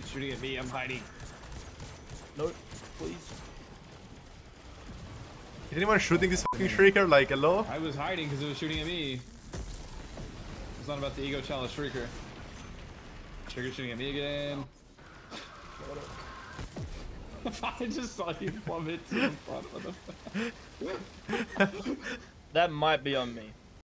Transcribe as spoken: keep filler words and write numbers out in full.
shooting at me. I'm hiding. No, please. Is anyone shooting this fucking shrieker? Like, hello? I was hiding because it was shooting at me. It's not about the ego challenge shrieker. Shrieker shooting at me again. I just saw you plummet to the front of the. That might be on me.